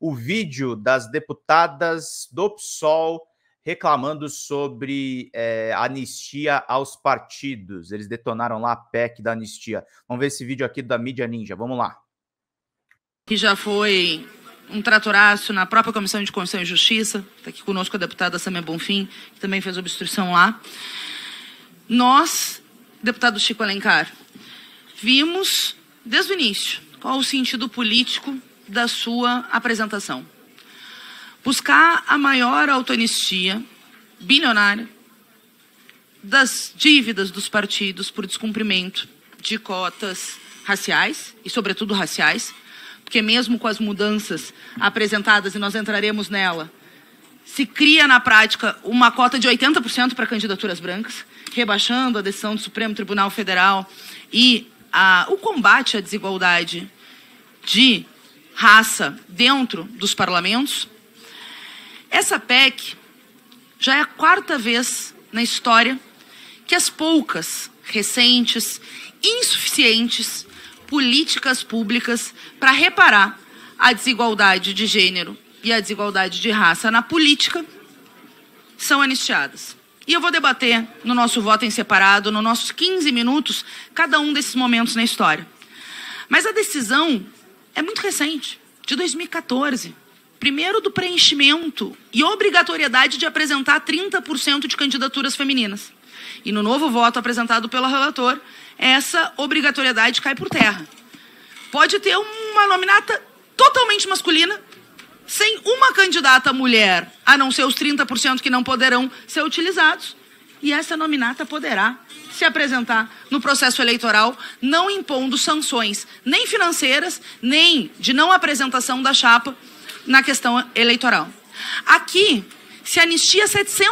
o vídeo das deputadas do PSOL reclamando sobre anistia aos partidos. Eles detonaram lá a PEC da anistia. Vamos ver esse vídeo aqui da Mídia Ninja. Vamos lá. Que já foi um tratoraço na própria Comissão de Constituição e Justiça. Está aqui conosco a deputada Samia Bonfim, que também fez obstrução lá. Nós, deputado Chico Alencar, vimos desde o início qual o sentido político da sua apresentação. Buscar a maior autoanistia bilionária das dívidas dos partidos por descumprimento de cotas raciais, e sobretudo raciais, porque mesmo com as mudanças apresentadas, e nós entraremos nela, se cria na prática uma cota de 80% para candidaturas brancas, rebaixando a decisão do Supremo Tribunal Federal e o combate à desigualdade de raça dentro dos parlamentos. Essa PEC já é a 4ª vez na história que as poucas, recentes, insuficientes políticas públicas para reparar a desigualdade de gênero e a desigualdade de raça na política são anistiadas. E eu vou debater no nosso voto em separado, nos nossos 15 minutos, cada um desses momentos na história. Mas a decisão é muito recente, de 2014. Primeiro, do preenchimento e obrigatoriedade de apresentar 30% de candidaturas femininas. E no novo voto apresentado pelo relator, essa obrigatoriedade cai por terra. Pode ter uma nominata totalmente masculina, sem uma candidata mulher, a não ser os 30% que não poderão ser utilizados, e essa nominata poderá se apresentar no processo eleitoral, não impondo sanções nem financeiras, nem de não apresentação da chapa na questão eleitoral. Aqui se anistia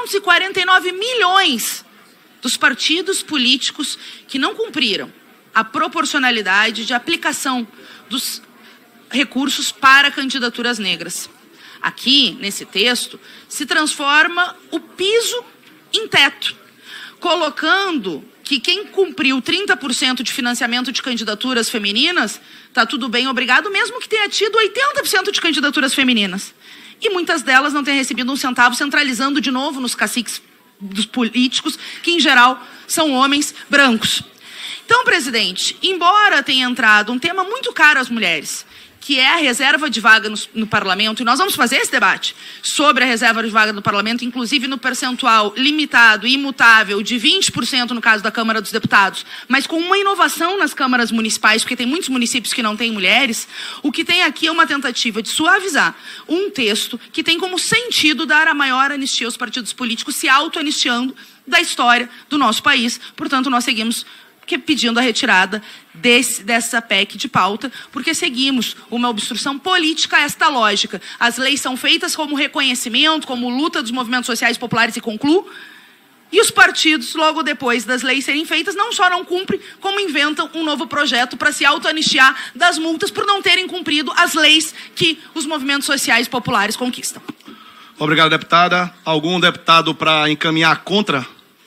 749 milhões dos partidos políticos que não cumpriram a proporcionalidade de aplicação dos recursos para candidaturas negras. Aqui, nesse texto, se transforma o piso em teto, colocando que quem cumpriu 30% de financiamento de candidaturas femininas, está tudo bem, obrigado, mesmo que tenha tido 80% de candidaturas femininas. E muitas delas não tenham recebido um centavo, centralizando de novo nos caciques dos políticos, que em geral são homens brancos. Então, presidente, embora tenha entrado um tema muito caro às mulheres, que é a reserva de vaga no parlamento, e nós vamos fazer esse debate sobre a reserva de vaga no parlamento, inclusive no percentual limitado e imutável de 20% no caso da Câmara dos Deputados, mas com uma inovação nas câmaras municipais, porque tem muitos municípios que não têm mulheres. O que tem aqui é uma tentativa de suavizar um texto que tem como sentido dar a maior anistia aos partidos políticos, se auto-anistiando da história do nosso país. Portanto, nós seguimos pedindo a retirada dessa PEC de pauta, porque seguimos uma obstrução política a esta lógica. As leis são feitas como reconhecimento, como luta dos movimentos sociais populares, e concluo, e os partidos, logo depois das leis serem feitas, não só não cumprem, como inventam um novo projeto para se auto-anistiar das multas por não terem cumprido as leis que os movimentos sociais populares conquistam. Obrigado, deputada. Algum deputado para encaminhar contra?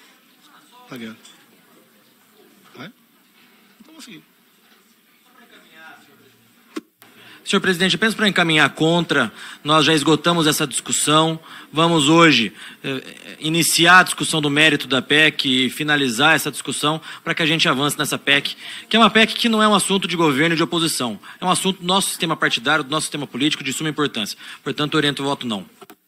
Senhor presidente, apenas para encaminhar contra, nós já esgotamos essa discussão. Vamos hoje iniciar a discussão do mérito da PEC e finalizar essa discussão para que a gente avance nessa PEC, que é uma PEC que não é um assunto de governo e de oposição. É um assunto do nosso sistema partidário, do nosso sistema político, de suma importância. Portanto, oriento o voto não.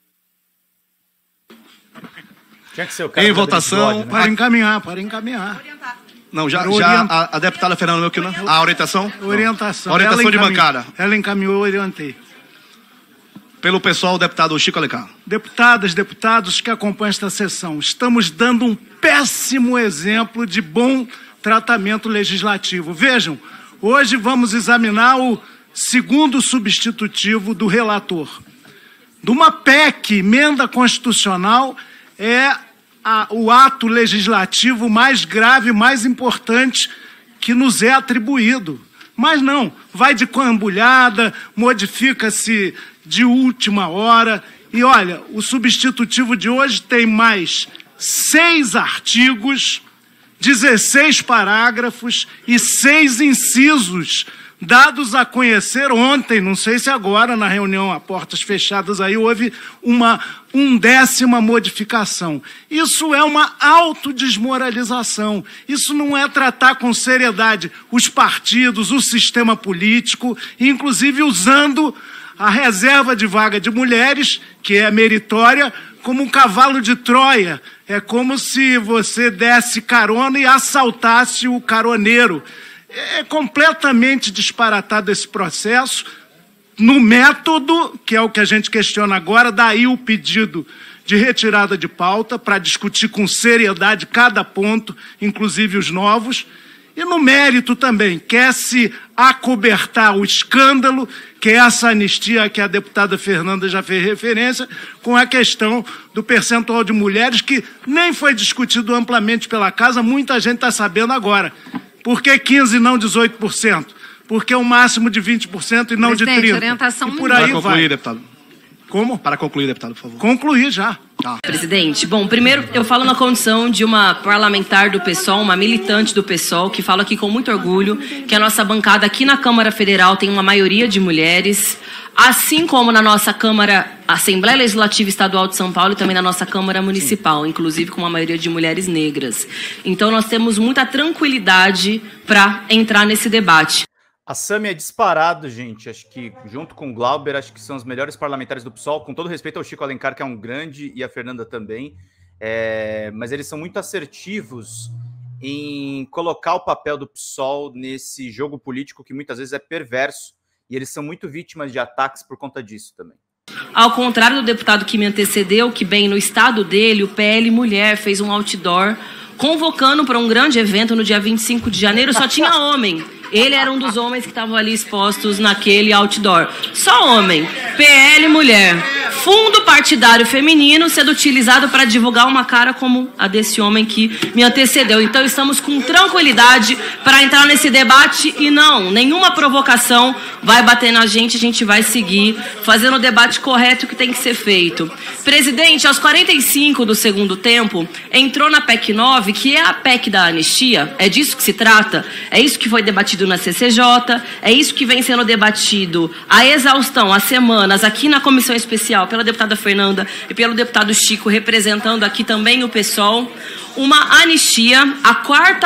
Tinha que ser o cara em votação, bigode, né? para encaminhar. Não, já a deputada Fernanda Melchiona, a orientação? Orientação. A orientação de bancada. Ela encaminhou, orientei. Pelo pessoal, o deputado Chico Alencar. Deputadas, deputados que acompanham esta sessão, estamos dando um péssimo exemplo de bom tratamento legislativo. Vejam, hoje vamos examinar o segundo substitutivo do relator. De uma PEC, emenda constitucional, é o ato legislativo mais grave, mais importante que nos é atribuído. Mas não, vai de cambulhada, modifica-se de última hora. E olha, o substitutivo de hoje tem mais 6 artigos, 16 parágrafos e 6 incisos dados a conhecer ontem, não sei se agora, na reunião a portas fechadas, aí houve uma 1ª modificação. Isso é uma autodesmoralização. Isso não é tratar com seriedade os partidos, o sistema político, inclusive usando a reserva de vaga de mulheres, que é meritória, como um cavalo de Troia. É como se você desse carona e assaltasse o caroneiro. É completamente disparatado esse processo. No método, que é o que a gente questiona agora, daí o pedido de retirada de pauta para discutir com seriedade cada ponto, inclusive os novos. E no mérito também, quer se acobertar o escândalo, que é essa anistia que a deputada Fernanda já fez referência, com a questão do percentual de mulheres, que nem foi discutido amplamente pela Casa, muita gente está sabendo agora. Por que 15% e não 18%? Porque é um máximo de 20% e não de 30%. Orientação e por aí para concluir, vai. Deputado. Como? Para concluir, deputado, por favor. Concluir já. Presidente, bom, primeiro eu falo na condição de uma parlamentar do PSOL, uma militante do PSOL, que falo aqui com muito orgulho que a nossa bancada aqui na Câmara Federal tem uma maioria de mulheres, assim como na nossa Câmara, Assembleia Legislativa Estadual de São Paulo e também na nossa Câmara Municipal, inclusive com uma maioria de mulheres negras. Então nós temos muita tranquilidade para entrar nesse debate. A Sami é disparado, gente. Acho que, junto com o Glauber, acho que são os melhores parlamentares do PSOL, com todo respeito ao Chico Alencar, que é um grande, e a Fernanda também. Mas eles são muito assertivos em colocar o papel do PSOL nesse jogo político que muitas vezes é perverso, e eles são muito vítimas de ataques por conta disso também. Ao contrário do deputado que me antecedeu, que bem no estado dele, o PL Mulher fez um outdoor convocando para um grande evento no dia 25 de janeiro, só tinha homem. Ele era um dos homens que estavam ali expostos naquele outdoor. Só homem. PL Mulher. Fundo partidário feminino sendo utilizado para divulgar uma cara como a desse homem que me antecedeu. Então estamos com tranquilidade para entrar nesse debate e não, nenhuma provocação vai bater na gente, a gente vai seguir fazendo o debate correto que tem que ser feito. Presidente, aos 45 do segundo tempo, entrou na PEC 9, que é a PEC da anistia, é disso que se trata, é isso que foi debatido na CCJ, é isso que vem sendo debatido a exaustão, há semanas, aqui na comissão especial, pela deputada Fernanda e pelo deputado Chico, representando aqui também o PSOL, uma anistia, a quarta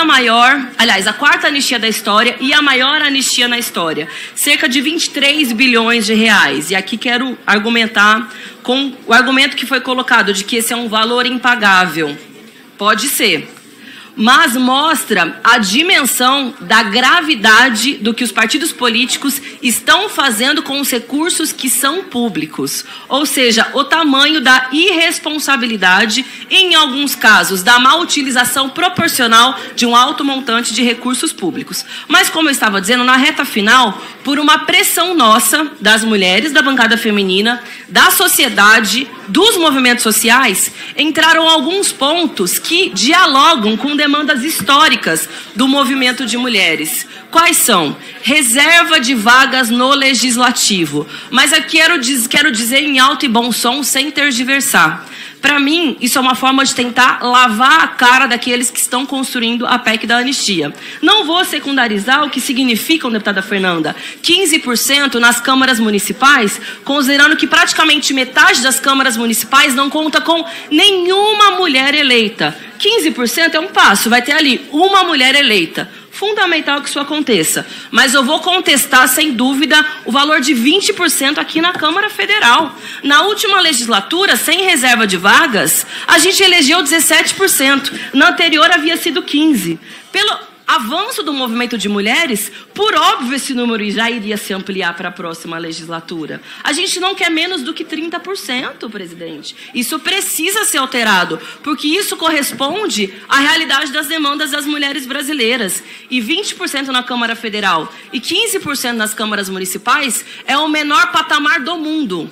anistia da história e a maior anistia na história. Cerca de 23 bilhões de reais. E aqui quero argumentar com o argumento que foi colocado de que esse é um valor impagável. Pode ser. Mas mostra a dimensão da gravidade do que os partidos políticos estão fazendo com os recursos que são públicos. Ou seja, o tamanho da irresponsabilidade, em alguns casos, da má utilização proporcional de um alto montante de recursos públicos. Mas, como eu estava dizendo, na reta final, por uma pressão nossa, das mulheres, da bancada feminina, da sociedade, dos movimentos sociais, entraram alguns pontos que dialogam com demandas históricas do movimento de mulheres. Quais são? Reserva de vagas no legislativo. Mas eu quero dizer em alto e bom som, sem tergiversar. Para mim, isso é uma forma de tentar lavar a cara daqueles que estão construindo a PEC da anistia. Não vou secundarizar o que significa, deputada Fernanda, 15% nas câmaras municipais, considerando que praticamente metade das câmaras municipais não conta com nenhuma mulher eleita. 15% é um passo, vai ter ali uma mulher eleita. Fundamental que isso aconteça. Mas eu vou contestar, sem dúvida, o valor de 20% aqui na Câmara Federal. Na última legislatura, sem reserva de vagas, a gente elegeu 17%. Na anterior havia sido 15%. Pelo avanço do movimento de mulheres, por óbvio esse número já iria se ampliar para a próxima legislatura. A gente não quer menos do que 30%, presidente. Isso precisa ser alterado, porque isso corresponde à realidade das demandas das mulheres brasileiras. E 20% na Câmara Federal e 15% nas câmaras municipais é o menor patamar do mundo.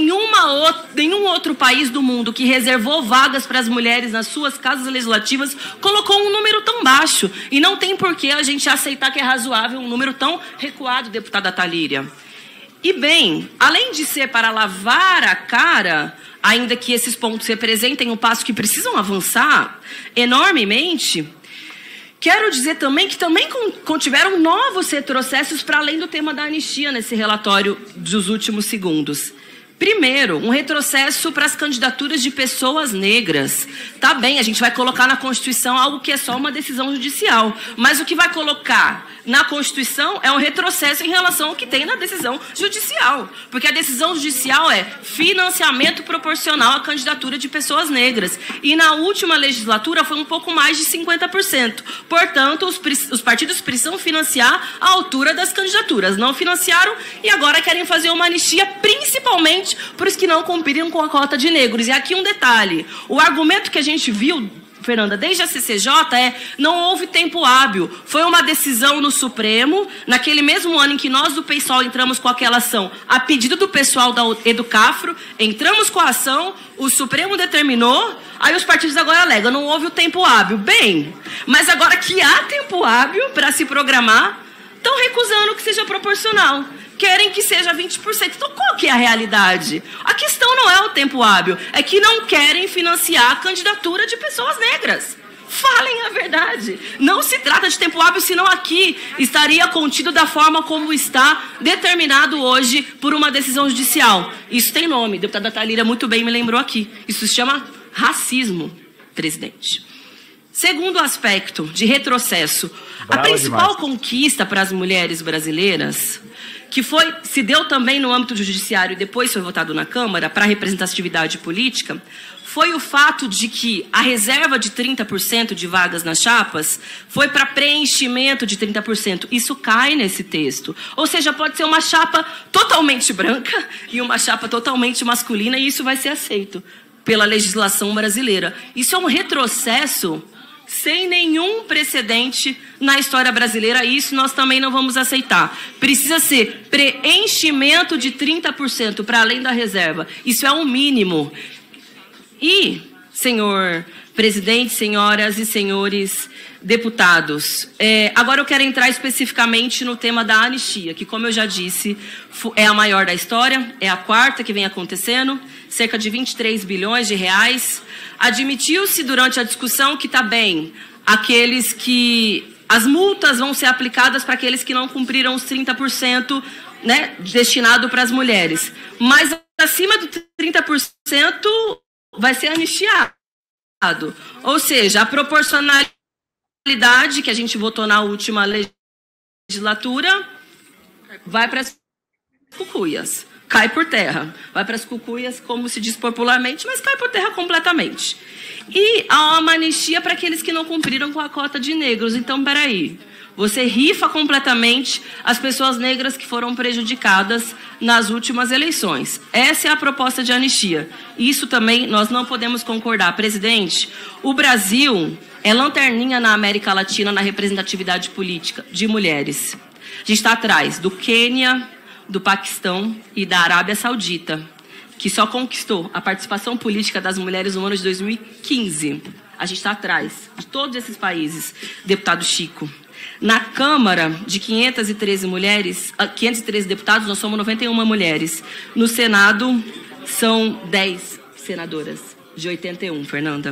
Nenhum outro país do mundo que reservou vagas para as mulheres nas suas casas legislativas colocou um número tão baixo. E não tem por que a gente aceitar que é razoável um número tão recuado, deputada Thalíria. E bem, além de ser para lavar a cara, ainda que esses pontos representem um passo que precisam avançar enormemente, Quero dizer também que também contiveram novos retrocessos para além do tema da anistia nesse relatório dos últimos segundos. Primeiro, um retrocesso para as candidaturas de pessoas negras. Tá bem, a gente vai colocar na Constituição algo que é só uma decisão judicial, mas o que vai colocar na Constituição é um retrocesso em relação ao que tem na decisão judicial, porque a decisão judicial é financiamento proporcional à candidatura de pessoas negras, e na última legislatura foi um pouco mais de 50%. Portanto, os partidos precisam financiar a altura das candidaturas. Não financiaram e agora querem fazer uma anistia, principalmente para os que não cumpriram com a cota de negros. E aqui um detalhe, o argumento que a gente viu, Fernanda, desde a CCJ não houve tempo hábil. Foi uma decisão no Supremo, naquele mesmo ano em que nós do PSOL entramos com aquela ação, a pedido do pessoal da Educafro, entramos com a ação, o Supremo determinou, aí os partidos agora alegam, não houve o tempo hábil. Bem, mas agora que há tempo hábil para se programar, estão recusando que seja proporcional. Querem que seja 20%. Então, qual que é a realidade? A questão não é o tempo hábil, é que não querem financiar a candidatura de pessoas negras. Falem a verdade. Não se trata de tempo hábil, senão aqui estaria contido da forma como está determinado hoje por uma decisão judicial. Isso tem nome, a deputada Thalíria muito bem me lembrou aqui. Isso se chama racismo, presidente. Segundo aspecto de retrocesso, a principal conquista para as mulheres brasileiras, que se deu também no âmbito do judiciário e depois foi votado na Câmara para a representatividade política, foi o fato de que a reserva de 30% de vagas nas chapas foi para preenchimento de 30%. Isso cai nesse texto. Ou seja, pode ser uma chapa totalmente branca e uma chapa totalmente masculina, e isso vai ser aceito pela legislação brasileira. Isso é um retrocesso sem nenhum precedente na história brasileira, e isso nós também não vamos aceitar. Precisa ser preenchimento de 30% para além da reserva. Isso é um mínimo. E, senhor presidente, senhoras e senhores deputados, agora eu quero entrar especificamente no tema da anistia, que, como eu já disse, é a maior da história, é a quarta que vem acontecendo, cerca de 23 bilhões de reais. Admitiu-se durante a discussão que está bem, as multas vão ser aplicadas para aqueles que não cumpriram os 30%, né, destinado para as mulheres. Mas acima do 30% vai ser anistiado. Ou seja, a proporcionalidade que a gente votou na última legislatura vai para as cucuias. Cai por terra. Vai para as cucuias, como se diz popularmente, mas cai por terra completamente. E há uma anistia para aqueles que não cumpriram com a cota de negros. Então, peraí, você rifa completamente as pessoas negras que foram prejudicadas nas últimas eleições. Essa é a proposta de anistia. Isso também nós não podemos concordar. Presidente, o Brasil é lanterninha na América Latina na representatividade política de mulheres. A gente está atrás do Quênia, do Paquistão e da Arábia Saudita, que só conquistou a participação política das mulheres no ano de 2015. A gente está atrás de todos esses países, deputado Chico. Na Câmara, de 513 deputados, nós somos 91 mulheres. No Senado, são 10 senadoras, de 81, Fernanda.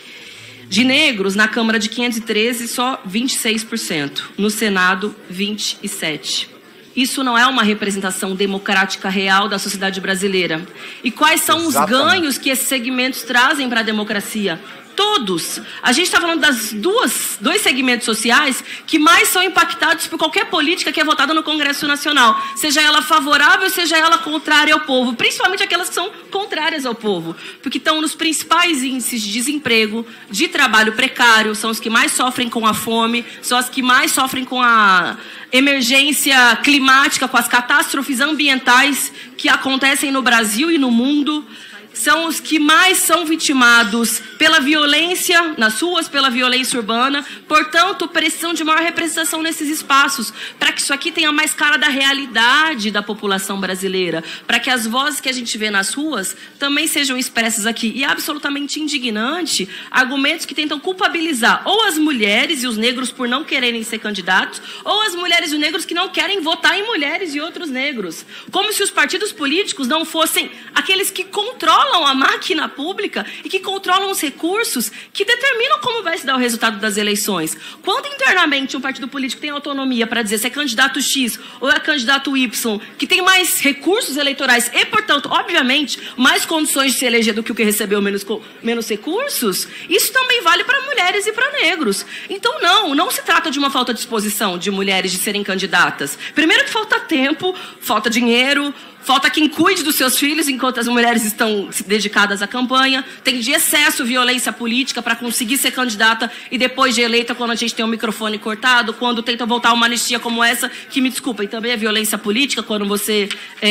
De negros, na Câmara de 513, só 26%. No Senado, 27%. Isso não é uma representação democrática real da sociedade brasileira. E quais são os ganhos que esses segmentos trazem para a democracia? Todos. A gente está falando das dois segmentos sociais que mais são impactados por qualquer política que é votada no Congresso Nacional, seja ela favorável, seja ela contrária ao povo, principalmente aquelas que são contrárias ao povo, porque estão nos principais índices de desemprego, de trabalho precário, são os que mais sofrem com a fome, são as que mais sofrem com a emergência climática, com as catástrofes ambientais que acontecem no Brasil e no mundo. São os que mais são vitimados pela violência nas ruas, pela violência urbana. Portanto, precisam de maior representação nesses espaços, para que isso aqui tenha mais cara da realidade da população brasileira, para que as vozes que a gente vê nas ruas também sejam expressas aqui. E é absolutamente indignante argumentos que tentam culpabilizar ou as mulheres e os negros por não quererem ser candidatos, ou as mulheres e os negros que não querem votar em mulheres e outros negros. Como se os partidos políticos não fossem aqueles que controlam a máquina pública e que controlam os recursos que determinam como vai se dar o resultado das eleições. Quando internamente um partido político tem autonomia para dizer se é candidato X ou é candidato Y, que tem mais recursos eleitorais e, portanto, obviamente, mais condições de se eleger do que o que recebeu menos recursos, isso também vale para mulheres e para negros. Então, não se trata de uma falta de disposição de mulheres de serem candidatas. Primeiro que falta tempo, falta dinheiro, falta quem cuide dos seus filhos enquanto as mulheres estão dedicadas à campanha. Tem de excesso violência política para conseguir ser candidata e depois de eleita, quando a gente tem o microfone cortado, quando tenta voltar uma anistia como essa, que me desculpem, também é violência política, quando você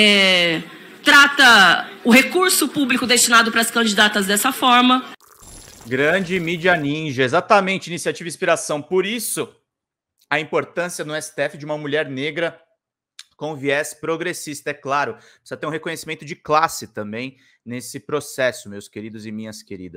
trata o recurso público destinado para as candidatas dessa forma. Grande mídia ninja, exatamente, iniciativa e inspiração. Por isso, a importância no STF de uma mulher negra com viés progressista, é claro. Precisa ter um reconhecimento de classe também nesse processo, meus queridos e minhas queridas.